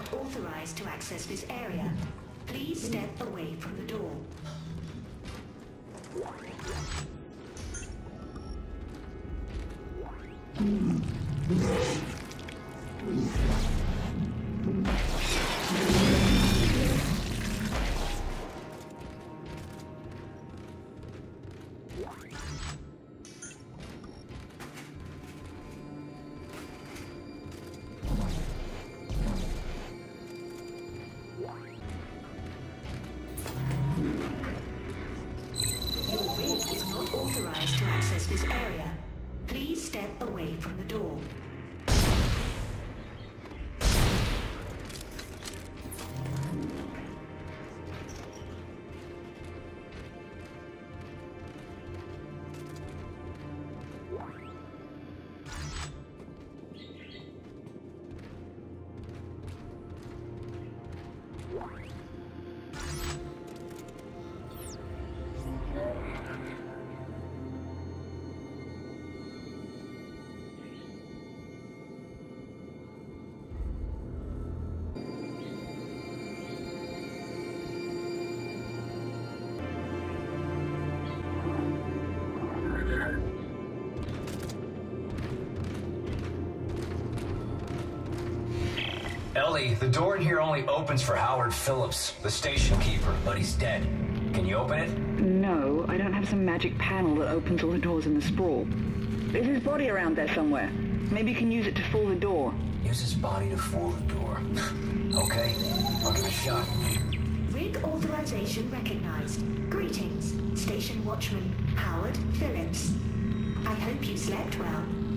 not authorized to access this area. Please step away from the door. Authorized to access this area. Please step away from the door. Ellie, the door in here only opens for Howard Phillips, the station keeper, but he's dead. Can you open it? No, I don't have some magic panel that opens all the doors in the sprawl. There's his body around there somewhere. Maybe you can use it to fool the door. Use his body to fool the door. Okay, I'll give it a shot. Rig authorization recognized. Greetings, Station Watchman Howard Phillips. I hope you slept well.